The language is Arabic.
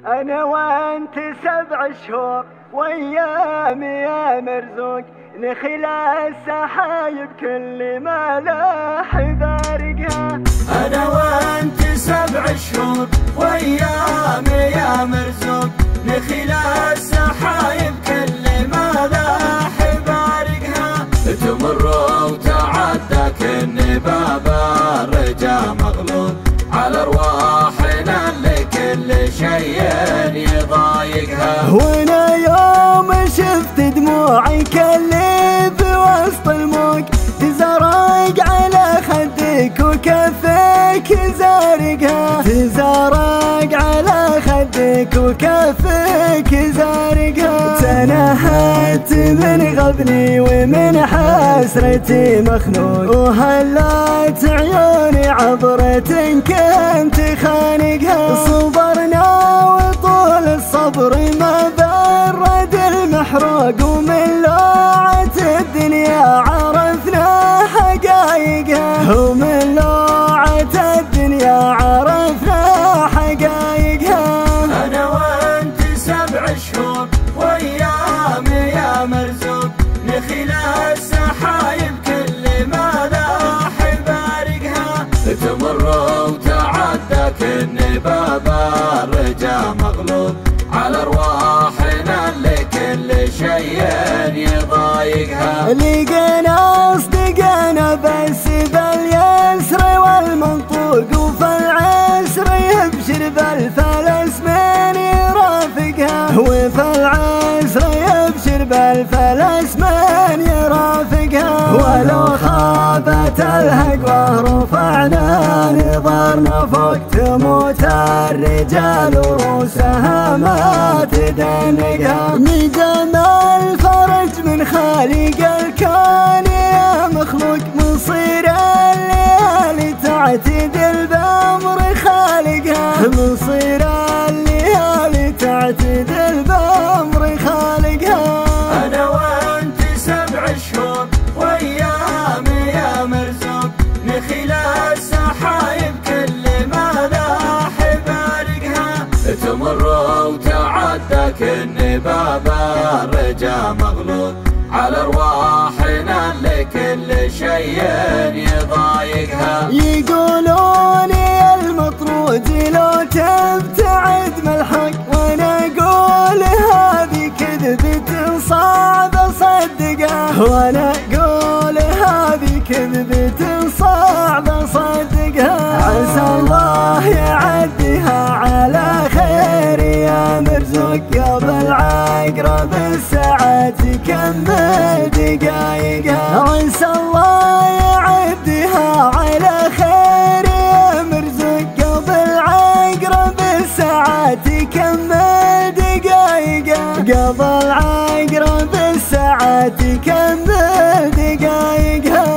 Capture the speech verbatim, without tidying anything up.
أنا وأنت سبع شهور وأيام يا مرزوق، نخل السحايب كل ما لاح بارقها. أنا وأنت سبع شهور وأيام يا مرزوق، نخل السحايب كل ما لاح بارقها. تمر وتعدى كن باب الرجا مغلوب على أرواحنا اللي كل شيء يضايقها. وانا يوم شفت دموعك اللي في وسط الموج تزرق على خدك وكفك زارقها، تزرق على خدك وكفك زارقها. تنهدت من غبني ومن حسرتي مخنوق، وهلت عيوني عبرة كنت خانقها. صبرنا وطول الصبر ما برد المحروق، ومن لوعة الدنيا عرفنا حقايقها، ومن لوعة الدنيا عرفنا حقايقها. أنا وأنت سبع شهور وأيام يا مرزوق، نخل السحايب كل ما لاح بارقها. تمر وتعدى كن باب الرجا مغلوب على أرواحنا اللي كل شيء يضايقها. لقينا أصدقانا بس باليسر والمنطوق، وفي العسر يبشر بالفلس من يرافقها، وفي العسر يبشر بالفلس من يرافقها. ولو خابت الهقوة رفعنا نظرنا فوق، تموت الرجال وروسها ما تدنقها. ندم الفرج من خالق الكون يا مخلوق، مصير الليالي تعتدل بأمر خالقها، مصير الليالي تعتدل بأمر خالقها. أنا وأنت سبع شهور وأيام يا مرزوق، نخل السحايب كل ما لاح بارقها. تمر وتعدى كن باب الرجا مغلوب على أرواحنا اللي كل شيء يضايقها. يقولون المطرود لو تبتعد ملحق، وانا اقول هذه كذبة صعب اصدقها، وانا اقول هذه كذبة صعب اصدقها. عسى الله يعديها على خير يا مرزوق، قبل عقرب الساعات يكمل دقايقها. عسى الله يعديها على خير يا مرزوق، قبل عقرب الساعات يكمل دقايقها، قبل عقرب الساعات يكمل دقايقها.